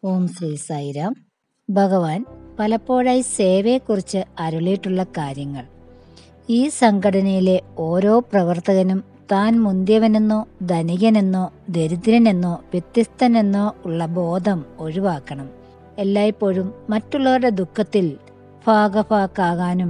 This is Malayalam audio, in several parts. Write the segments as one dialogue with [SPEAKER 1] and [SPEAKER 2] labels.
[SPEAKER 1] ഓം ശ്രീ സായിരാം. ഭഗവാൻ പലപ്പോഴായി സേവയെക്കുറിച്ച് അരുളിയിട്ടുള്ള കാര്യങ്ങൾ. ഈ സംഘടനയിലെ ഓരോ പ്രവർത്തകനും താൻ മുന്തിയവനെന്നോ ധനികനെന്നോ ദരിദ്രനെന്നോ വ്യത്യസ്തനെന്നോ ഉള്ള ബോധം ഒഴിവാക്കണം. എല്ലായ്പ്പോഴും മറ്റുള്ളവരുടെ ദുഃഖത്തിൽ ഭാഗഭാക്കാകാനും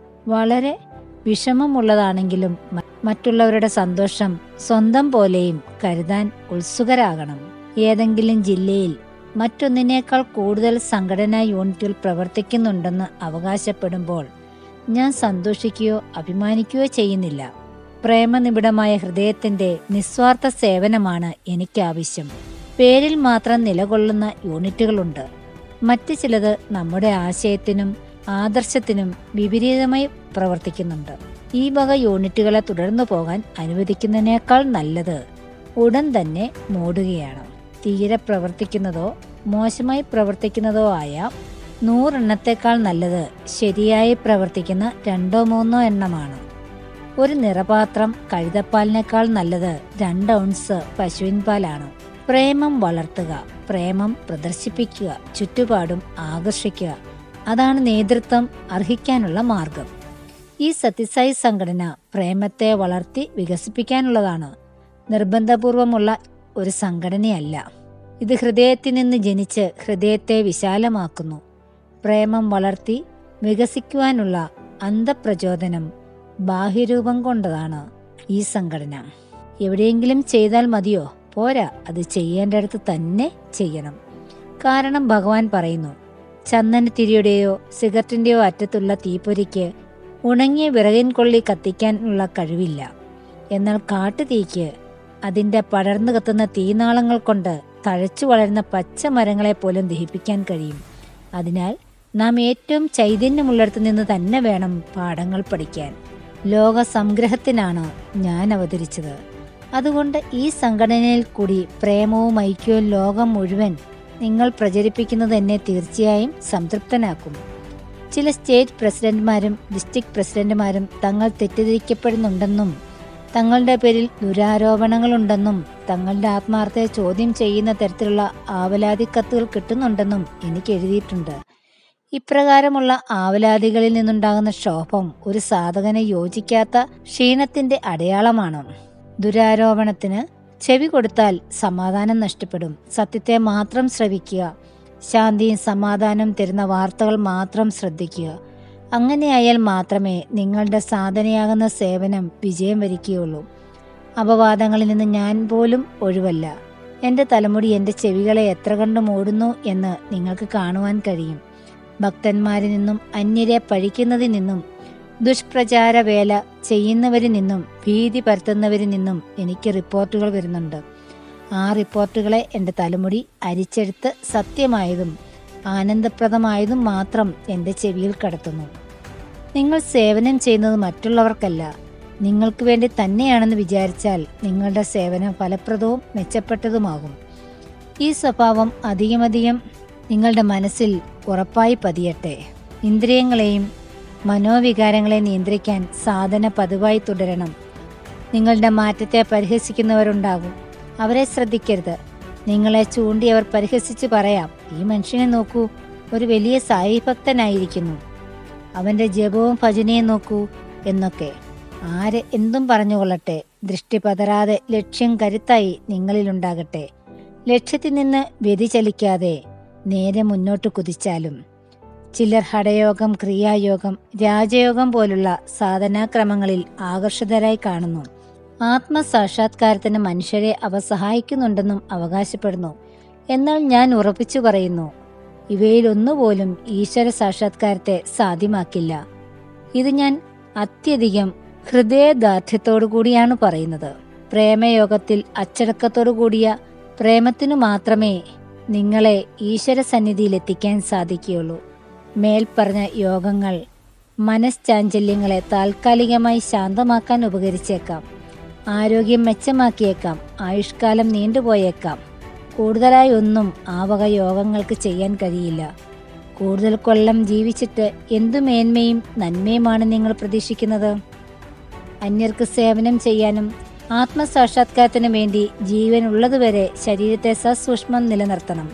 [SPEAKER 1] വളരെ വിഷമമുള്ളതാണെങ്കിലും മറ്റുള്ളവരുടെ സന്തോഷം സ്വന്തം പോലെയും കരുതാൻ ഉത്സുകരാകണം. ഏതെങ്കിലും ജില്ലയിൽ മറ്റൊന്നിനേക്കാൾ കൂടുതൽ സംഘടനാ യൂണിറ്റുകൾ പ്രവർത്തിക്കുന്നുണ്ടെന്ന് അവകാശപ്പെടുമ്പോൾ ഞാൻ സന്തോഷിക്കുകയോ അഭിമാനിക്കുകയോ ചെയ്യുന്നില്ല. പ്രേമനിബിഡമായ ഹൃദയത്തിന്റെ നിസ്വാർത്ഥ സേവനമാണ് എനിക്കാവശ്യം. പേരിൽ മാത്രം നിലകൊള്ളുന്ന യൂണിറ്റുകളുണ്ട്. മറ്റു ചിലത് നമ്മുടെ ആശയത്തിനും ആദർശത്തിനും വിപരീതമായി പ്രവർത്തിക്കുന്നുണ്ട്. ഈ വക യൂണിറ്റുകളെ തുടർന്നു പോകാൻ അനുവദിക്കുന്നതിനേക്കാൾ നല്ലത് ഉടൻ തന്നെ മൂടുകയാണ്. തീരെ പ്രവർത്തിക്കുന്നതോ മോശമായി പ്രവർത്തിക്കുന്നതോ ആയ 100 എണ്ണത്തേക്കാൾ നല്ലത് ശരിയായി പ്രവർത്തിക്കുന്ന 2-3 എണ്ണമാണ്. ഒരു നിറപാത്രം കഴുതപ്പാലിനേക്കാൾ നല്ലത് 2 ഔൺസ് പശുവിൻ പാലാണ്. പ്രേമം വളർത്തുക, പ്രേമം പ്രദർശിപ്പിക്കുക, ചുറ്റുപാടും ആകർഷിക്കുക. അതാണ് നേതൃത്വം അർഹിക്കാനുള്ള മാർഗം. ഈ സത്യസായി സംഘടന പ്രേമത്തെ വളർത്തി വികസിപ്പിക്കാനുള്ളതാണ്, നിർബന്ധപൂർവമുള്ള ഒരു സംഘടനയല്ല. ഇത് ഹൃദയത്തിൽ നിന്ന് ജനിച്ച് ഹൃദയത്തെ വിശാലമാക്കുന്നു. പ്രേമം വളർത്തി വികസിക്കുവാനുള്ള അന്തഃപ്രചോദനം ബാഹ്യരൂപം കൊണ്ടതാണ് ഈ സംഘടന. എവിടെയെങ്കിലും ചെയ്താൽ മതിയോ? പോരാ, അത് ചെയ്യേണ്ടടുത്ത് തന്നെ ചെയ്യണം. കാരണം ഭഗവാൻ പറയുന്നു, ചന്ദനത്തിരിയുടെയോ സിഗരറ്റിന്റെയോ അറ്റത്തുള്ള തീപ്പൊരിക്ക് ഉണങ്ങിയ വിറകിൻ കൊള്ളി കത്തിക്കാനുള്ള കഴിവില്ല. എന്നാൽ കാട്ടുതീക്ക് അതിന്റെ പടർന്നു കത്തുന്ന തീനാളങ്ങൾ കൊണ്ട് തഴച്ചു വളരുന്ന പച്ച മരങ്ങളെ പോലും ദഹിപ്പിക്കാൻ കഴിയും. അതിനാൽ നാം ഏറ്റവും ചൈതന്യമുള്ളിടത്ത് നിന്ന് തന്നെ വേണം പാഠങ്ങൾ പഠിക്കാൻ. ലോക സംഗ്രഹത്തിനാണ് ഞാൻ അവതരിച്ചത്. അതുകൊണ്ട് ഈ സംഘടനയിൽ കൂടി പ്രേമവും ഐക്യവും ലോകം മുഴുവൻ നിങ്ങൾ പ്രചരിപ്പിക്കുന്നത് എന്നെ തീർച്ചയായും സംതൃപ്തനാക്കും. ചില സ്റ്റേറ്റ് പ്രസിഡന്റുമാരും ഡിസ്ട്രിക്ട് പ്രസിഡന്റുമാരും തങ്ങൾ തെറ്റിദ്ധരിക്കപ്പെടുന്നുണ്ടെന്നും തങ്ങളുടെ പേരിൽ ദുരാരോപണങ്ങളുണ്ടെന്നും തങ്ങളുടെ ആത്മാർത്ഥയെ ചോദ്യം ചെയ്യുന്ന തരത്തിലുള്ള ആവലാതി കത്തുകൾ കിട്ടുന്നുണ്ടെന്നും എനിക്ക് എഴുതിയിട്ടുണ്ട്. ഇപ്രകാരമുള്ള ആവലാതികളിൽ നിന്നുണ്ടാകുന്ന ക്ഷോഭം ഒരു സാധകനെ യോജിക്കാത്ത ക്ഷീണത്തിന്റെ അടയാളമാണ്. ദുരാരോപണത്തിന് ചെവി കൊടുത്താൽ സമാധാനം നഷ്ടപ്പെടും. സത്യത്തെ മാത്രം ശ്രവിക്കുക. ശാന്തിയും സമാധാനവും തരുന്ന വാർത്തകൾ മാത്രം ശ്രദ്ധിക്കുക. അങ്ങനെയായാൽ മാത്രമേ നിങ്ങളുടെ സാധനയാകുന്ന സേവനം വിജയം വരിക്കുകയുള്ളൂ. അപവാദങ്ങളിൽ നിന്ന് ഞാൻ പോലും ഒഴിവല്ല. എൻ്റെ തലമുടി എൻ്റെ ചെവികളെ എത്ര കണ്ട് മൂടുന്നു എന്ന് നിങ്ങൾക്ക് കാണുവാൻ കഴിയും. ഭക്തന്മാരിൽ നിന്നും അന്യരെ പഴിക്കുന്നതിൽ നിന്നും ദുഷ്പ്രചാര വേല ചെയ്യുന്നവരിൽ നിന്നും ഭീതി പരത്തുന്നവരിൽ നിന്നും എനിക്ക് റിപ്പോർട്ടുകൾ വരുന്നുണ്ട്. ആ റിപ്പോർട്ടുകളെ എൻ്റെ തലമുടി അരിച്ചെടുത്ത് സത്യമായതും ആനന്ദപ്രദമായതും മാത്രം എൻ്റെ ചെവിയിൽ കടത്തുന്നു. നിങ്ങൾ സേവനം ചെയ്യുന്നത് മറ്റുള്ളവർക്കല്ല, നിങ്ങൾക്ക് വേണ്ടി തന്നെയാണെന്ന് വിചാരിച്ചാൽ നിങ്ങളുടെ സേവനം ഫലപ്രദവും മെച്ചപ്പെട്ടതുമാകും. ഈ സ്വഭാവം അധികമധികം നിങ്ങളുടെ മനസ്സിൽ ഉറപ്പായി പതിയട്ടെ. ഇന്ദ്രിയങ്ങളെയും മനോവികാരങ്ങളെ നിയന്ത്രിക്കാൻ സാധന പതിവായി തുടരണം. നിങ്ങളുടെ മാറ്റത്തെ പരിഹസിക്കുന്നവരുണ്ടാകും. അവരെ ശ്രദ്ധിക്കരുത്. നിങ്ങളെ ചൂണ്ടി അവർ പരിഹസിച്ച് പറയാം, ഈ മനുഷ്യനെ നോക്കൂ, ഒരു വലിയ സായി ഭക്തനായിരിക്കുന്നു, അവന്റെ ജപവും ഭജനയും നോക്കൂ എന്നൊക്കെ. ആര് എന്തും പറഞ്ഞുകൊള്ളട്ടെ, ദൃഷ്ടി പതരാതെ ലക്ഷ്യം കരുത്തായി നിങ്ങളിലുണ്ടാകട്ടെ. ലക്ഷ്യത്തിൽ നിന്ന് വ്യതിചലിക്കാതെ നേരെ മുന്നോട്ട് കുതിച്ചാലും. ചിലർ ഹഠയോഗം, ക്രിയായോഗം, രാജയോഗം പോലുള്ള സാധനാക്രമങ്ങളിൽ ആകർഷിതരായി കാണുന്നു. ആത്മസാക്ഷാത്കാരത്തിന് മനുഷ്യരെ അവ സഹായിക്കുന്നുണ്ടെന്നും അവകാശപ്പെടുന്നു. എന്നാൽ ഞാൻ ഉറപ്പിച്ചു പറയുന്നു, ഇവയിലൊന്നുപോലും ഈശ്വര സാക്ഷാത്കാരത്തെ സാധ്യമാക്കില്ല. ഇത് ഞാൻ അത്യധികം ഹൃദയദാർഢ്യത്തോടു കൂടിയാണ് പറയുന്നത്. പ്രേമയോഗത്തിൽ അച്ചടക്കത്തോടു കൂടിയ പ്രേമത്തിനു മാത്രമേ നിങ്ങളെ ഈശ്വര സന്നിധിയിൽ എത്തിക്കാൻ സാധിക്കുകയുള്ളൂ. മേൽപ്പറഞ്ഞ യോഗങ്ങൾ മനഃചാഞ്ചല്യങ്ങളെ താൽക്കാലികമായി ശാന്തമാക്കാൻ ഉപകരിച്ചേക്കാം, ആരോഗ്യം മെച്ചമാക്കിയേക്കാം, ആയുഷ്കാലം നീണ്ടുപോയേക്കാം. കൂടുതലായി ഒന്നും ആ വക യോഗങ്ങൾക്ക് ചെയ്യാൻ കഴിയില്ല. കൂടുതൽ കൊല്ലം ജീവിച്ചിട്ട് എന്തു മേന്മയും നന്മയുമാണ് നിങ്ങൾ പ്രതീക്ഷിക്കുന്നത്? അന്യർക്ക് സേവനം ചെയ്യാനും ആത്മസാക്ഷാത്കാരത്തിനു വേണ്ടി ജീവൻ ഉള്ളതുവരെ ശരീരത്തെ സസൂക്ഷ്മം നിലനിർത്തണം.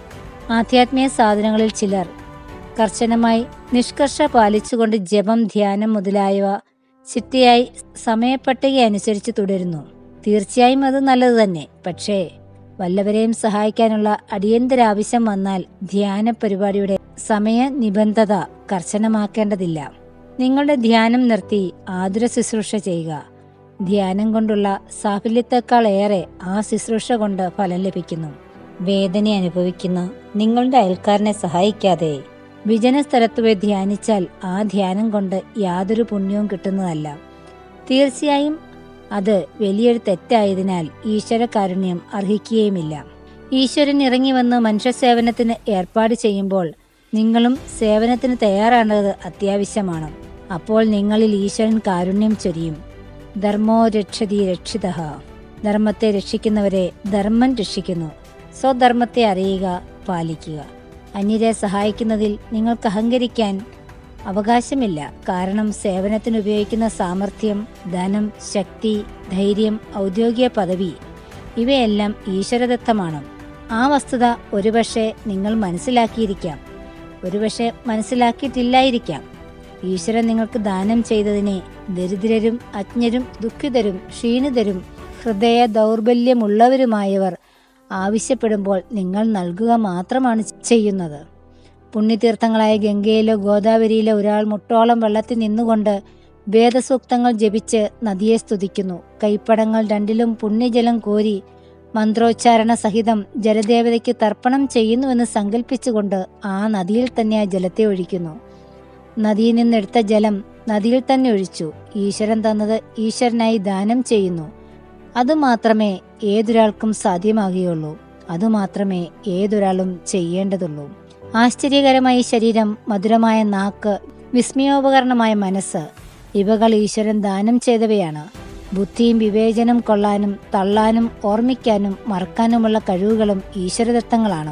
[SPEAKER 1] ആധ്യാത്മിക സാധനങ്ങളിൽ ചിലർ കർശനമായി നിഷ്കർഷ പാലിച്ചുകൊണ്ട് ജപം, ധ്യാനം മുതലായവ ചിട്ടയായി സമയപ്പട്ടിക അനുസരിച്ച് തുടരുന്നു. തീർച്ചയായും അത് നല്ലത് തന്നെ. പക്ഷേ വല്ലവരെയും സഹായിക്കാനുള്ള അടിയന്തരാവശ്യം വന്നാൽ ധ്യാന പരിപാടിയുടെ സമയ നിബന്ധത കർശനമാക്കേണ്ടതില്ല. നിങ്ങളുടെ ധ്യാനം നിർത്തി ആതുര ശുശ്രൂഷ ചെയ്യുക. ധ്യാനം കൊണ്ടുള്ള സാഫല്യത്തെക്കാൾ ഏറെ ആ ശുശ്രൂഷ കൊണ്ട് ഫലം ലഭിക്കുന്നു. വേദന അനുഭവിക്കുന്ന നിങ്ങളുടെ അയൽക്കാരനെ സഹായിക്കാതെ വിജന സ്ഥലത്ത് പോയി ധ്യാനിച്ചാൽ ആ ധ്യാനം കൊണ്ട് യാതൊരു പുണ്യവും കിട്ടുന്നതല്ല. തീർച്ചയായും അത് വലിയൊരു തെറ്റായതിനാൽ ഈശ്വരകാരുണ്യം അർഹിക്കുകയുമില്ല. ഈശ്വരൻ ഇറങ്ങി വന്ന് മനുഷ്യ സേവനത്തിന് ഏർപ്പാട് ചെയ്യുമ്പോൾ നിങ്ങളും സേവനത്തിന് തയ്യാറാണത് അത്യാവശ്യമാണ്. അപ്പോൾ നിങ്ങളിൽ ഈശ്വരൻ കാരുണ്യം ചൊരിയും. ധർമ്മോ രക്ഷതി രക്ഷിതഃ. ധർമ്മത്തെ രക്ഷിക്കുന്നവരെ ധർമ്മം രക്ഷിക്കുന്നു. സ്വധർമ്മത്തെ അറിയുക, പാലിക്കുക. അന്യരെ സഹായിക്കുന്നതിൽ നിങ്ങൾക്ക് അഹങ്കരിക്കാൻ അവകാശമില്ല. കാരണം സേവനത്തിന് ഉപയോഗിക്കുന്ന സാമർഥ്യം, ധനം, ശക്തി, ധൈര്യം, ഔദ്യോഗിക പദവി ഇവയെല്ലാം ഈശ്വരദത്തമാണ്. ആ വസ്തുത ഒരുപക്ഷെ നിങ്ങൾ മനസ്സിലാക്കിയിരിക്കാം, ഒരുപക്ഷെ മനസ്സിലാക്കിയിട്ടില്ലായിരിക്കാം. ഈശ്വരൻ നിങ്ങൾക്ക് ദാനം ചെയ്തതിനെ ദരിദ്രരും അജ്ഞരും ദുഃഖിതരും ക്ഷീണിതരും ഹൃദയ ദൗർബല്യമുള്ളവരുമായവർ ആവശ്യപ്പെടുമ്പോൾ നിങ്ങൾ നൽകുക മാത്രമാണ് ചെയ്യുന്നത്. പുണ്യതീർത്ഥങ്ങളായ ഗംഗയിലോ ഗോദാവരിയിലോ ഒരാൾ മുട്ടോളം വെള്ളത്തിൽ നിന്നുകൊണ്ട് വേദസൂക്തങ്ങൾ ജപിച്ച് നദിയെ സ്തുതിക്കുന്നു. കൈപ്പടങ്ങൾ രണ്ടിലും പുണ്യജലം കോരി മന്ത്രോച്ചാരണ സഹിതം ജലദേവതയ്ക്ക് തർപ്പണം ചെയ്യുന്നുവെന്ന് സങ്കല്പിച്ചുകൊണ്ട് ആ നദിയിൽ തന്നെ ആ ജലത്തെ ഒഴിക്കുന്നു. നദിയിൽ നിന്നെടുത്ത ജലം നദിയിൽ തന്നെ ഒഴിച്ചു. ഈശ്വരൻ തന്നത് ഈശ്വരനായി ദാനം ചെയ്യുന്നു. അതുമാത്രമേ ഏതൊരാൾക്കും സാധ്യമാകുകയുള്ളൂ. അതുമാത്രമേ ഏതൊരാളും ചെയ്യേണ്ടതുള്ളൂ. ആശ്ചര്യകരമായ ശരീരം, മധുരമായ നാക്ക്, വിസ്മയോപകരണമായ മനസ്സ് ഇവകൾ ഈശ്വരൻ ദാനം ചെയ്തവയാണ്. ബുദ്ധിയും വിവേചനം കൊള്ളാനും തള്ളാനും ഓർമ്മിക്കാനും മറക്കാനുമുള്ള കഴിവുകളും ഈശ്വരദത്തങ്ങളാണ്.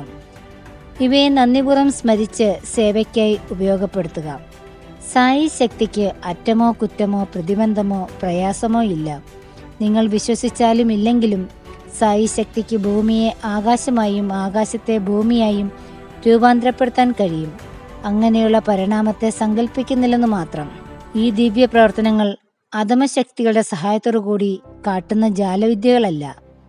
[SPEAKER 1] ഇവയെ നന്ദിപൂർവ്വം സ്മരിച്ച് സേവയ്ക്കായി ഉപയോഗപ്പെടുത്തുക. സായി ശക്തിക്ക് അറ്റമോ കുറ്റമോ പ്രതിബന്ധമോ പ്രയാസമോ ഇല്ല. നിങ്ങൾ വിശ്വസിച്ചാലും ഇല്ലെങ്കിലും സായി ശക്തിക്ക് ഭൂമിയെ ആകാശമായും ആകാശത്തെ ഭൂമിയായും രൂപാന്തരപ്പെടുത്താൻ കഴിയും. അങ്ങനെയുള്ള പരിണാമത്തെ സങ്കല്പിക്കുന്നില്ലെന്ന് മാത്രം. ഈ ദിവ്യ പ്രവർത്തനങ്ങൾ അധമശക്തികളുടെ സഹായത്തോടുകൂടി കാട്ടുന്ന ജാലവിദ്യകളല്ല,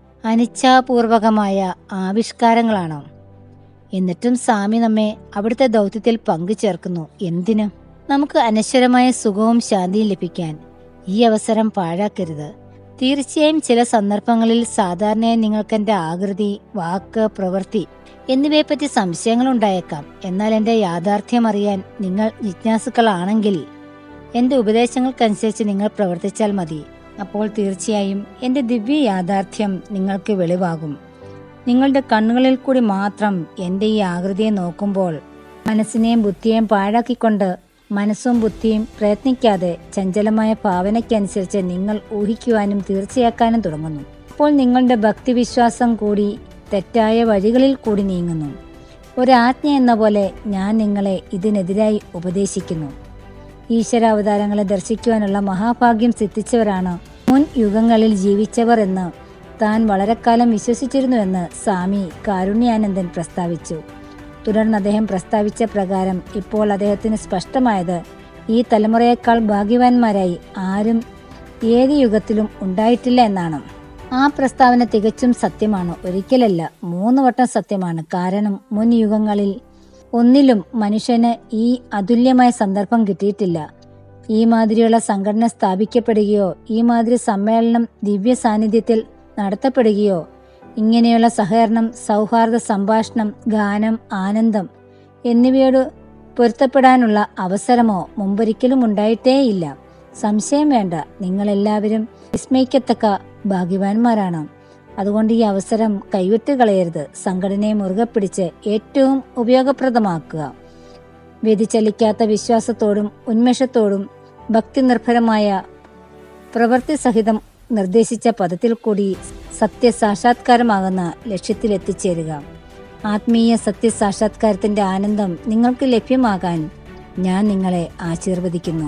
[SPEAKER 1] അനിച്ഛാപൂർവകമായ ആവിഷ്കാരങ്ങളാണ്. എന്നിട്ടും സ്വാമി നമ്മെ അവിടുത്തെ ദൗത്യത്തിൽ പങ്കുചേർക്കുന്നു. എന്തിന്? നമുക്ക് അനശ്വരമായ സുഖവും ശാന്തിയും ലഭിക്കാൻ. ഈ അവസരം പാഴാക്കരുത്. തീർച്ചയായും ചില സന്ദർഭങ്ങളിൽ സാധാരണയായി നിങ്ങൾക്ക് എൻ്റെ ആകൃതി, വാക്ക്, പ്രവൃത്തി എന്നിവയെപ്പറ്റി സംശയങ്ങൾ ഉണ്ടായേക്കാം. എന്നാൽ എൻ്റെ യാഥാർത്ഥ്യം അറിയാൻ നിങ്ങൾ ജിജ്ഞാസുക്കളാണെങ്കിൽ എൻ്റെ ഉപദേശങ്ങൾക്കനുസരിച്ച് നിങ്ങൾ പ്രവർത്തിച്ചാൽ മതി. അപ്പോൾ തീർച്ചയായും എൻ്റെ ദിവ്യ യാഥാർത്ഥ്യം നിങ്ങൾക്ക് വെളിവാകും. നിങ്ങളുടെ കണ്ണുകളിൽ കൂടി മാത്രം എൻ്റെ ഈ ആകൃതിയെ നോക്കുമ്പോൾ മനസ്സിനെയും ബുദ്ധിയെയും പാഴാക്കിക്കൊണ്ട് മനസ്സും ബുദ്ധിയും പ്രയത്നിക്കാതെ ചഞ്ചലമായ ഭാവനയ്ക്കനുസരിച്ച് നിങ്ങൾ ഊഹിക്കുവാനും തീർച്ചയാക്കാനും തുടങ്ങുന്നു. അപ്പോൾ നിങ്ങളുടെ ഭക്തിവിശ്വാസം കൂടി തെറ്റായ വഴികളിൽ കൂടി നീങ്ങുന്നു. ഒരാജ്ഞ എന്ന പോലെ ഞാൻ നിങ്ങളെ ഇതിനെതിരായി ഉപദേശിക്കുന്നു. ഈശ്വരാവതാരങ്ങളെ ദർശിക്കുവാനുള്ള മഹാഭാഗ്യം സിദ്ധിച്ചവരാണ് മുൻ യുഗങ്ങളിൽ ജീവിച്ചവർ എന്ന് താൻ വളരെക്കാലം വിശ്വസിച്ചിരുന്നുവെന്ന് സ്വാമി കാരുണ്യാനന്ദൻ പ്രസ്താവിച്ചു. തുടർന്ന് അദ്ദേഹം പ്രസ്താവിച്ച പ്രകാരം ഇപ്പോൾ അദ്ദേഹത്തിന് സ്പഷ്ടമായത് ഈ തലമുറയേക്കാൾ ഭാഗ്യവാന്മാരായി ആരും ഏത് യുഗത്തിലും ഉണ്ടായിട്ടില്ല എന്നാണ്. ആ പ്രസ്താവന തികച്ചും സത്യമാണ്. ഒരിക്കലല്ല, 3 വട്ടം സത്യമാണ്. കാരണം മുൻ യുഗങ്ങളിൽ ഒന്നിലും മനുഷ്യന് ഈ അതുല്യമായ സന്ദർഭം കിട്ടിയിട്ടില്ല. ഈ മാതിരിയുള്ള സംഘടന സ്ഥാപിക്കപ്പെടുകയോ ഈ മാതിരി സമ്മേളനം ദിവ്യ സാന്നിധ്യത്തിൽ നടത്തപ്പെടുകയോ ഇങ്ങനെയുള്ള സഹകരണം, സൗഹാർദ്ദ സംഭാഷണം, ഗാനം, ആനന്ദം എന്നിവയോട് പൊരുത്തപ്പെടാനുള്ള അവസരമോ മുമ്പൊരിക്കലും ഉണ്ടായിട്ടേയില്ല. സംശയം വേണ്ട, നിങ്ങളെല്ലാവരും വിസ്മയിക്കത്തക്ക ഭാഗ്യവാന്മാരാണ്. അതുകൊണ്ട് ഈ അവസരം കൈവിട്ട് കളയരുത്. സംഘടനയെ മുറുകെ പിടിച്ച് ഏറ്റവും ഉപയോഗപ്രദമാക്കുക. വ്യതിചലിക്കാത്ത വിശ്വാസത്തോടും ഉന്മേഷത്തോടും ഭക്തി നിർഭരമായ പ്രവൃത്തി സഹിതം നിർദ്ദേശിച്ച പദത്തിൽ കൂടി സത്യസാക്ഷാത്കാരമാകുന്ന ലക്ഷ്യത്തിൽ എത്തിച്ചേരുക. ആത്മീയ സത്യസാക്ഷാത്കാരത്തിന്റെ ആനന്ദം നിങ്ങൾക്ക് ലഭ്യമാകാൻ ഞാൻ നിങ്ങളെ ആശീർവദിക്കുന്നു.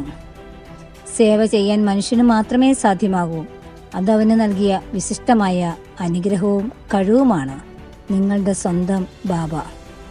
[SPEAKER 1] സേവ ചെയ്യാൻ മനുഷ്യന് മാത്രമേ സാധ്യമാകൂ. അതവന് നൽകിയ വിശിഷ്ടമായ അനുഗ്രഹവും കഴിവുമാണ്. നിങ്ങളുടെ സ്വന്തം ബാബ.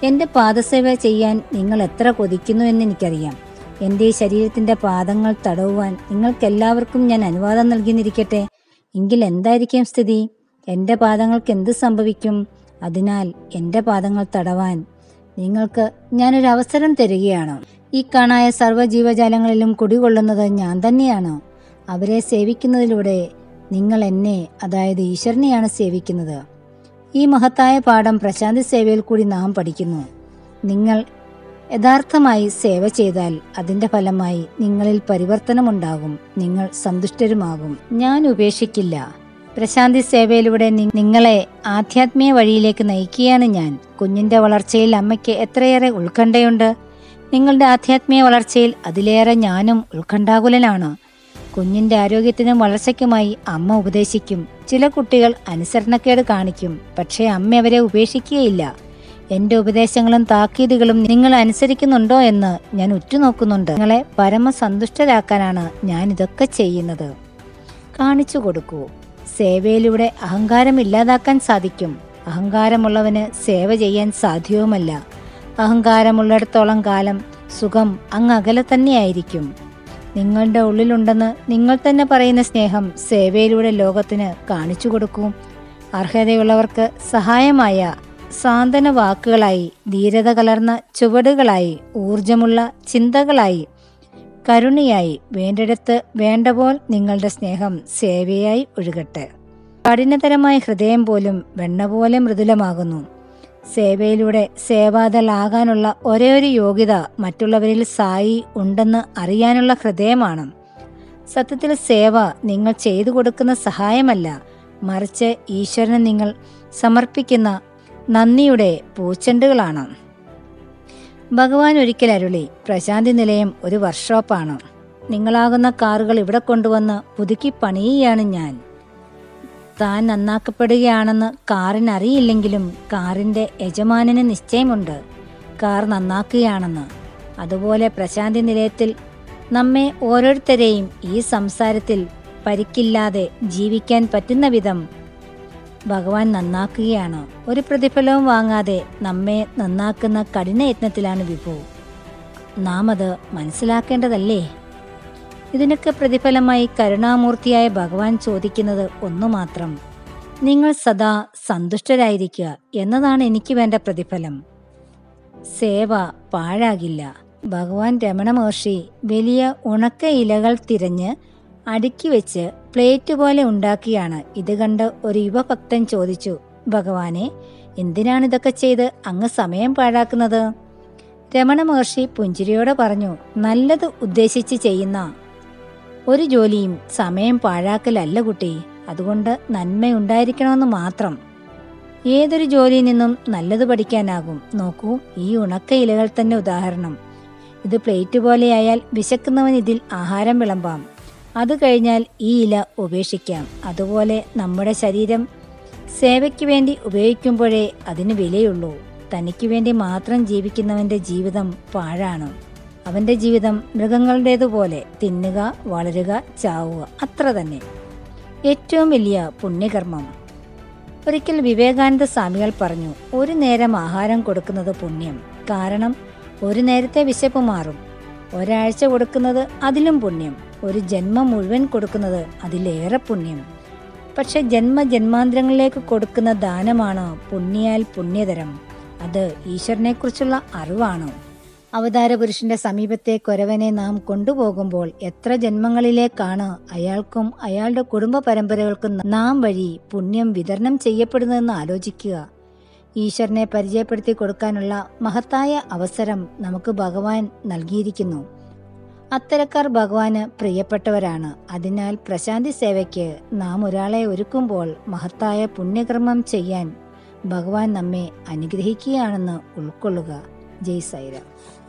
[SPEAKER 1] എൻ്റെ പാദസേവ ചെയ്യാൻ നിങ്ങൾ എത്ര കൊതിക്കുന്നു എന്ന് എനിക്കറിയാം. എൻ്റെ ശരീരത്തിൻ്റെ പാദങ്ങൾ തടവുവാൻ നിങ്ങൾക്കെല്ലാവർക്കും ഞാൻ അനുവാദം നൽകിയിരിക്കട്ടെ. എങ്കിൽ എന്തായിരിക്കും സ്ഥിതി? എൻ്റെ പാദങ്ങൾക്ക് എന്ത് സംഭവിക്കും? അതിനാൽ എൻ്റെ പാദങ്ങൾ തടവാൻ നിങ്ങൾക്ക് ഞാനൊരു അവസരം തരികയാണ്. ഈ കാണായ സർവ്വജീവജാലങ്ങളിലും കുടികൊള്ളുന്നത് ഞാൻ തന്നെയാണ്. അവരെ സേവിക്കുന്നതിലൂടെ നിങ്ങൾ എന്നെ, അതായത് ഈശ്വരനെയാണ് സേവിക്കുന്നത്. ഈ മഹത്തായ പാഠം പ്രശാന്തി സേവയിൽ കൂടി നാം പഠിക്കുന്നു. നിങ്ങൾ യഥാർത്ഥമായി സേവ ചെയ്താൽ അതിൻ്റെ ഫലമായി നിങ്ങളിൽ പരിവർത്തനമുണ്ടാകും. നിങ്ങൾ സന്തുഷ്ടരുമാകും. ഞാൻ ഉപേക്ഷിക്കില്ല. പ്രശാന്തി സേവയിലൂടെ നിങ്ങളെ ആധ്യാത്മിക വഴിയിലേക്ക് നയിക്കുകയാണ് ഞാൻ. കുഞ്ഞിൻ്റെ വളർച്ചയിൽ അമ്മയ്ക്ക് എത്രയേറെ ഉത്കണ്ഠയുണ്ട്. നിങ്ങളുടെ ആധ്യാത്മിക വളർച്ചയിൽ അതിലേറെ ഞാനും ഉത്കണ്ഠാകുലനാണ്. കുഞ്ഞിൻ്റെ ആരോഗ്യത്തിനും വളർച്ചയ്ക്കുമായി അമ്മ ഉപദേശിക്കും. ചില കുട്ടികൾ അനുസരണക്കേട് കാണിക്കും, പക്ഷേ അമ്മ അവരെ ഉപേക്ഷിക്കുകയില്ല. എൻ്റെ ഉപദേശങ്ങളും താക്കീതുകളും നിങ്ങൾ അനുസരിക്കുന്നുണ്ടോ എന്ന് ഞാൻ ഉറ്റുനോക്കുന്നുണ്ട്. നിങ്ങളെ പരമസന്തുഷ്ടരാക്കാനാണ് ഞാൻ ഇതൊക്കെ ചെയ്യുന്നത്. കാണിച്ചു കൊടുക്കൂ. സേവയിലൂടെ അഹങ്കാരം ഇല്ലാതാക്കാൻ സാധിക്കും. അഹങ്കാരമുള്ളവന് സേവ ചെയ്യാൻ സാധ്യവുമല്ല. അഹങ്കാരമുള്ളിടത്തോളം കാലം സുഖം അങ്ങ് അകലെ തന്നെയായിരിക്കും. നിങ്ങളുടെ ഉള്ളിലുണ്ടെന്ന് നിങ്ങൾ തന്നെ പറയുന്ന സ്നേഹം സേവയിലൂടെ ലോകത്തിന് കാണിച്ചു കൊടുക്കൂ. അർഹതയുള്ളവർക്ക് സഹായമായ സാന്ത്വന വാക്കുകളായി, ധീരത കലർന്ന ചുവടുകളായി, ഊർജമുള്ള ചിന്തകളായി, കരുണയായി, വേണ്ടിടത്ത് വേണ്ടപോൽ നിങ്ങളുടെ സ്നേഹം സേവയായി ഒഴുകട്ടെ. കഠിനതരമായ ഹൃദയം പോലും വെണ്ണ പോലെ മൃദുലമാകുന്നു. സേവയിലൂടെ സേവാദലാകാനുള്ള ഒരേയൊരു യോഗ്യത മറ്റുള്ളവരിൽ സായി ഉണ്ടെന്ന് അറിയാനുള്ള ഹൃദയമാണ്. സത്യത്തിൽ സേവ നിങ്ങൾ ചെയ്തു കൊടുക്കുന്ന സഹായമല്ല, മറിച്ച് ഈശ്വരന് നിങ്ങൾ സമർപ്പിക്കുന്ന നന്ദിയുടെ പൂച്ചെണ്ടുകളാണ്. ഭഗവാൻ ഒരിക്കൽ അരുളി, പ്രശാന്തി നിലയം ഒരു വർക്ക്ഷോപ്പാണ്. നിങ്ങളാകുന്ന കാറുകൾ ഇവിടെ കൊണ്ടുവന്ന് പുതുക്കി പണിയുകയാണ് ഞാൻ. താൻ നന്നാക്കപ്പെടുകയാണെന്ന് കാറിന് അറിയില്ലെങ്കിലും കാറിൻ്റെ യജമാനന് നിശ്ചയമുണ്ട് കാർ നന്നാക്കുകയാണെന്ന്. അതുപോലെ പ്രശാന്തി നിലയത്തിൽ നമ്മെ ഓരോരുത്തരെയും ഈ സംസാരത്തിൽ പരിക്കില്ലാതെ ജീവിക്കാൻ പറ്റുന്ന വിധം ഭഗവാൻ നന്നാക്കുകയാണ്. ഒരു പ്രതിഫലവും വാങ്ങാതെ നമ്മെ നന്നാക്കുന്ന കഠിനയത്നത്തിലാണ് വിഭു. നാം അത് മനസ്സിലാക്കേണ്ടതല്ലേ? ഇതിനൊക്കെ പ്രതിഫലമായി കരുണാമൂർത്തിയായ ഭഗവാൻ ചോദിക്കുന്നത് ഒന്നു മാത്രം: നിങ്ങൾ സദാ സന്തുഷ്ടരായിരിക്കുക എന്നതാണ് എനിക്ക് വേണ്ട പ്രതിഫലം. സേവ പാഴാകില്ല. ഭഗവാൻ രമണ മഹർഷി വലിയ ഉണക്ക ഇലകൾ തിരഞ്ഞ് അടുക്കി വെച്ച് പ്ലേറ്റ് പോലെ ഉണ്ടാക്കിയാണ്. ഇത് കണ്ട് ഒരു യുവഭക്തൻ ചോദിച്ചു, ഭഗവാനെ, എന്തിനാണിതൊക്കെ ചെയ്ത് അങ്ങ് സമയം പാഴാക്കുന്നത്? രമണ മഹർഷി പുഞ്ചിരിയോടെ പറഞ്ഞു, നല്ലത് ഉദ്ദേശിച്ച് ചെയ്യുന്ന ഒരു ജോലിയും സമയം പാഴാക്കലല്ല കുട്ടി. അതുകൊണ്ട് നന്മയുണ്ടായിരിക്കണമെന്ന് മാത്രം. ഏതൊരു ജോലിയിൽ നിന്നും നല്ലത് പഠിക്കാനാകും. നോക്കൂ, ഈ ഉണക്ക ഇലകൾ തന്നെ ഉദാഹരണം. ഇത് പ്ലേറ്റ് പോലെയായാൽ വിശക്കുന്നവൻ ഇതിൽ ആഹാരം വിളമ്പാം. അത് കഴിഞ്ഞാൽ ഈ ഇല ഉപേക്ഷിക്കാം. അതുപോലെ നമ്മുടെ ശരീരം സേവയ്ക്ക് വേണ്ടി ഉപയോഗിക്കുമ്പോഴേ അതിന് വിലയുള്ളൂ. തനിക്ക് വേണ്ടി മാത്രം ജീവിക്കുന്നവന്റെ ജീവിതം പാഴാണ്. അവന്റെ ജീവിതം മൃഗങ്ങളുടേതുപോലെ തിന്നുക, വളരുക, ചാവുക, അത്ര തന്നെ. ഏറ്റവും വലിയ പുണ്യകർമ്മം. ഒരിക്കൽ വിവേകാനന്ദ സ്വാമികൾ പറഞ്ഞു, ഒരു നേരം ആഹാരം കൊടുക്കുന്നത് പുണ്യം. കാരണം ഒരു നേരത്തെ വിശപ്പ് മാറും. ഒരാഴ്ച കൊടുക്കുന്നത് അതിലും പുണ്യം. ഒരു ജന്മം മുഴുവൻ കൊടുക്കുന്നത് അതിലേറെ പുണ്യം. പക്ഷെ ജന്മാന്തരങ്ങളിലേക്ക് കൊടുക്കുന്ന ദാനമാണ് പുണ്യാൽ പുണ്യതരം. അത് ഈശ്വരനെക്കുറിച്ചുള്ള അറിവാണ്. അവതാരപുരുഷന്റെ സമീപത്തെ കൊരവനെ നാം കൊണ്ടുപോകുമ്പോൾ എത്ര ജന്മങ്ങളിലേക്കാണ് അയാൾക്കും അയാളുടെ കുടുംബ പരമ്പരകൾക്കും നാം വഴി പുണ്യം വിതരണം ചെയ്യപ്പെടുന്നതെന്ന് ആലോചിക്കുക. ഈശ്വരനെ പരിചയപ്പെടുത്തി കൊടുക്കാനുള്ള മഹത്തായ അവസരം നമുക്ക് ഭഗവാൻ നൽകിയിരിക്കുന്നു. അത്തരക്കാർ ഭഗവാന് പ്രിയപ്പെട്ടവരാണ്. അതിനാൽ പ്രശാന്തി സേവയ്ക്ക് നാം ഒരാളെ ഒരുക്കുമ്പോൾ മഹത്തായ പുണ്യകർമ്മം ചെയ്യാൻ ഭഗവാൻ നമ്മെ അനുഗ്രഹിക്കുകയാണെന്ന് ഉൾക്കൊള്ളുക. ജയ് സായിരാം.